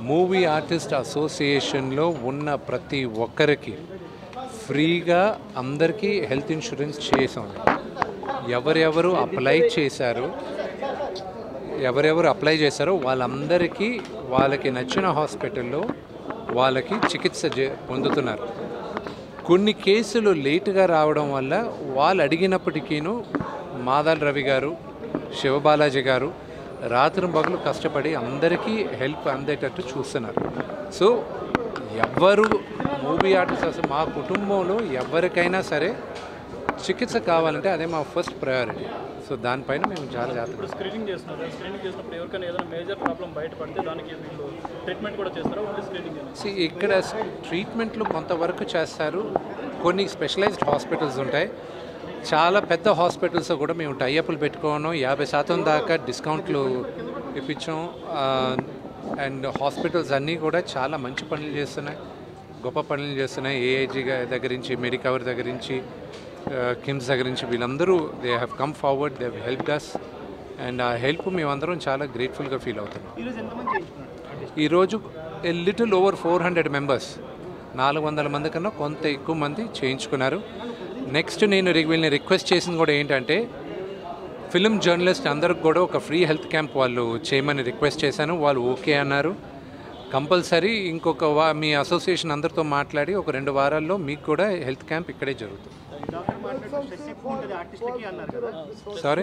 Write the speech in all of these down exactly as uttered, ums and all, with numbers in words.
Movie artist అసోసియేషన్లో ఉన్న ప్రతి ఒక్కరికి ఫ్రీగా అందరికీ హెల్త్ ఇన్సూరెన్స్ చేసాం. ఎవరెవరు అప్లై చేశారు ఎవరెవరు అప్లై చేశారో వాళ్ళందరికీ వాళ్ళకి నచ్చిన హాస్పిటల్లో వాళ్ళకి చికిత్స పొందుతున్నారు. కొన్ని కేసులు లేటుగా రావడం వల్ల వాళ్ళు అడిగినప్పటికీను మాదాల రవి గారు, శివబాలాజీ గారు రాత్రి పగలు కష్టపడి అందరికీ హెల్ప్ అందేటట్టు చూస్తున్నారు. సో ఎవరు మూవీ ఆర్టిస్ట్ అసలు మా కుటుంబంలో ఎవరికైనా సరే చికిత్స కావాలంటే అదే మా ఫస్ట్ ప్రయారిటీ. సో దానిపైన మేము చాలా జాగ్రత్తగా స్క్రీనింగ్ చేస్తున్నారు. స్క్రీనింగ్ చేసినప్పుడు ఎవరికైనా ఏదైనా మేజర్ ప్రాబ్లం బయటపడితే దానికి వీళ్ళు ట్రీట్మెంట్ కూడా చేస్తారా? Only screening? సి ఇక్కడ ట్రీట్మెంట్లు కొంతవరకు చేస్తారు. కొన్ని స్పెషలైజ్డ్ హాస్పిటల్స్ ఉంటాయి. చాలా పెద్ద హాస్పిటల్స్ కూడా మేము టైఅప్లు పెట్టుకోను, యాభై శాతం దాకా డిస్కౌంట్లు ఇప్పించాం. అండ్ హాస్పిటల్స్ అన్నీ కూడా చాలా మంచి పనులు చేస్తున్నాయి, గొప్ప పనులు చేస్తున్నాయి. ఏఐజీ దగ్గర నుంచి, మెడికవర్ దగ్గర నుంచి, కిమ్స్ దగ్గర నుంచి వీళ్ళందరూ they have come forward, they have helped us. And ఆ హెల్ప్ మేమందరం చాలా గ్రేట్ఫుల్గా ఫీల్ అవుతున్నాం. ఈరోజు a little over four hundred members, నాలుగు వందల మంది కన్నా కొంత ఎక్కువ మంది చేయించుకున్నారు. నెక్స్ట్ నేను వీళ్ళని రిక్వెస్ట్ చేసింది కూడా ఏంటంటే ఫిల్మ్ జర్నలిస్ట్ అందరికి కూడా ఒక ఫ్రీ హెల్త్ క్యాంప్ వాళ్ళు చేయమని రిక్వెస్ట్ చేశాను. వాళ్ళు ఓకే అన్నారు. కంపల్సరీ ఇంకొక వా మీ అసోసియేషన్ అందరితో మాట్లాడి ఒక రెండు వారాల్లో మీకు కూడా హెల్త్ క్యాంప్ ఇక్కడే జరుగుతుంది. సారీ,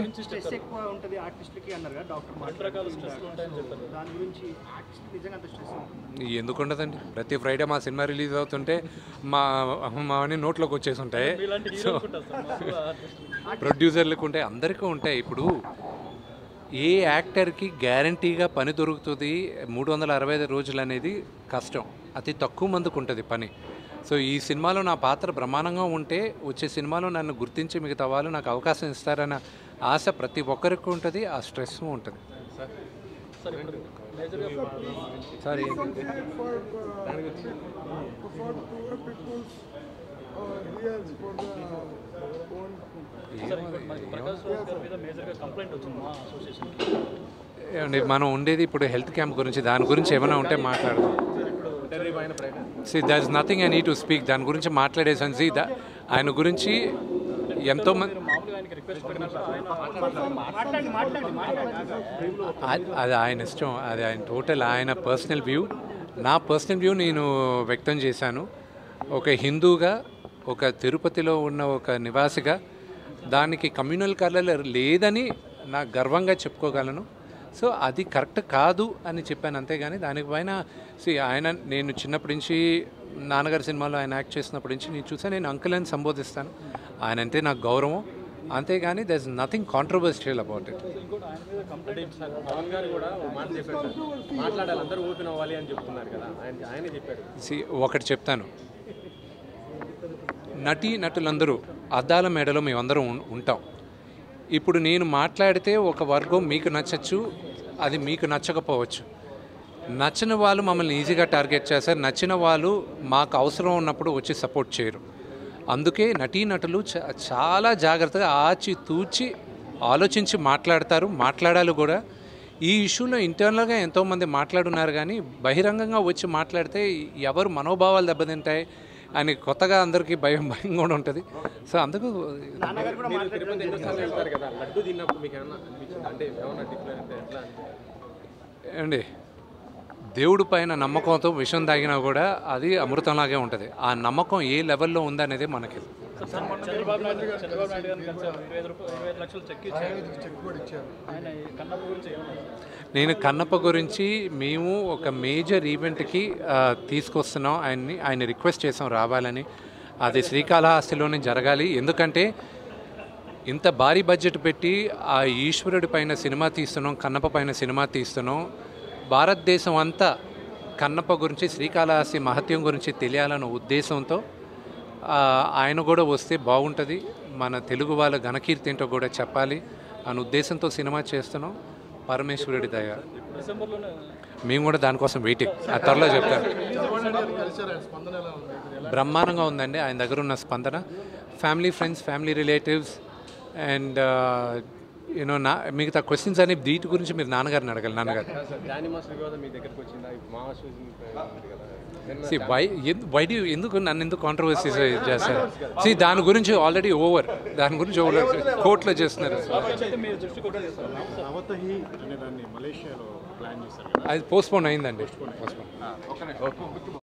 ఎందుకు ఉండదండి? ప్రతి ఫ్రైడే మా సినిమా రిలీజ్ అవుతుంటే మా మా అన్ని నోట్లోకి వచ్చేసి ఉంటాయి. సో ప్రొడ్యూసర్లకు ఉంటాయి, అందరికీ ఉంటాయి. ఇప్పుడు ఏ యాక్టర్కి గ్యారంటీగా పని దొరుకుతుంది మూడు వందల అరవై ఐదు రోజులు అనేది కష్టం. అతి తక్కువ మందికి ఉంటుంది పని. సో ఈ సినిమాలో నా పాత్ర బ్రహ్మాండంగా ఉంటే వచ్చే సినిమాలో నన్ను గుర్తించి మిగతా వాళ్ళు నాకు అవకాశం ఇస్తారన్న ఆశ ప్రతి ఒక్కరికి ఉంటుంది. ఆ స్ట్రెస్ ఉంటుంది. సారీ, మనం ఉండేది ఇప్పుడు హెల్త్ క్యాంప్ గురించి. దాని గురించి ఏమైనా ఉంటే మాట్లాడదాం. See there is nothing I need to speak. దాని గురించి మాట్లాడేసాను. సి ద ఆయన గురించి ఎంతో మంది, అది ఆయన ఇష్టం, అది ఆయన టోటల్ ఆయన పర్సనల్ వ్యూ. నా పర్సనల్ వ్యూ నేను వ్యక్తం చేశాను. ఒక హిందూగా, ఒక తిరుపతిలో ఉన్న ఒక నివాసిగా దానికి కమ్యూనల్ కలర్ లేదని నాకు గర్వంగా చెప్పుకోగలను. సో అది కరెక్ట్ కాదు అని చెప్పాను, అంతేగాని దానిపైన సి ఆయన నేను చిన్నప్పటి నుంచి నాన్నగారి సినిమాలో ఆయన యాక్ట్ చేసినప్పటి నుంచి నేను చూసాను. నేను అంకుల్ అని సంబోధిస్తాను. ఆయన అంటే నాకు గౌరవం, అంతేగాని there is nothing controversial about it. See ఒకటి చెప్తాను, నటీ నటులందరూ అద్దాల మేడలో మేమందరం ఉంటాం. ఇప్పుడు నేను మాట్లాడితే ఒక వర్గం మీకు నచ్చచ్చు, అది మీకు నచ్చకపోవచ్చు. నచ్చిన వాళ్ళు మమ్మల్ని ఈజీగా టార్గెట్ చేస్తారు, నచ్చిన వాళ్ళు మాకు అవసరం ఉన్నప్పుడు వచ్చి సపోర్ట్ చేయరు. అందుకే నటీనటులు చాలా జాగ్రత్తగా ఆచి తూచి ఆలోచించి మాట్లాడతారు, మాట్లాడాలి కూడా. ఈ ఇష్యూలో ఇంటర్నల్గా ఎంతోమంది మాట్లాడున్నారు, కానీ బహిరంగంగా వచ్చి మాట్లాడితే ఎవరు మనోభావాలు దెబ్బతింటాయి అని కొత్తగా అందరికీ భయం భయం కూడా ఉంటుంది. సో అందుకు అండి దేవుడి పైన నమ్మకంతో విషం తాగినా కూడా అది అమృతంలాగే ఉంటుంది. ఆ నమ్మకం ఏ లెవెల్లో ఉందనేది మనకి. నేను కన్నప్ప గురించి మేము ఒక మేజర్ ఈవెంట్కి తీసుకొస్తున్నాం ఆయన్ని. ఆయన రిక్వెస్ట్ చేసాం రావాలని. అది శ్రీకాళహస్తిలోనే జరగాలి. ఎందుకంటే ఇంత భారీ బడ్జెట్ పెట్టి ఆ ఈశ్వరుడి పైన సినిమా తీస్తున్నాం, కన్నప్ప పైన సినిమా తీస్తున్నాం. భారతదేశం అంతా కన్నప్ప గురించి, శ్రీకాళహస్తి మహత్యం గురించి తెలియాలన్న ఉద్దేశంతో ఆయన కూడా వస్తే బాగుంటుంది, మన తెలుగు వాళ్ళ ఘనకీర్తి ఏంటో కూడా చెప్పాలి అనే ఉద్దేశంతో సినిమా చేస్తున్నాం. పరమేశ్వరుడి దయ. మేము కూడా దానికోసం వెయిటింగ్. ఆ త్వరలో చెప్తాను. బ్రహ్మాండంగా ఉందండి ఆయన దగ్గర ఉన్న స్పందన. Family, friends, family relatives and you know నా మిగతా క్వశ్చన్స్ అన్ని వీటి గురించి మీరు నాన్నగారిని అడగాలి. నాన్నగారు సి వై వై డూ ఎందుకు నన్ను ఎందుకు కాంట్రవర్సీస్ చేస్తారు? సి దాని గురించి ఆల్రెడీ ఓవర్, దాని గురించి ఓవర్ కోర్టులో చేస్తున్నారు. అది పోస్ట్పోన్ అయిందండి. పోస్ట్పోన్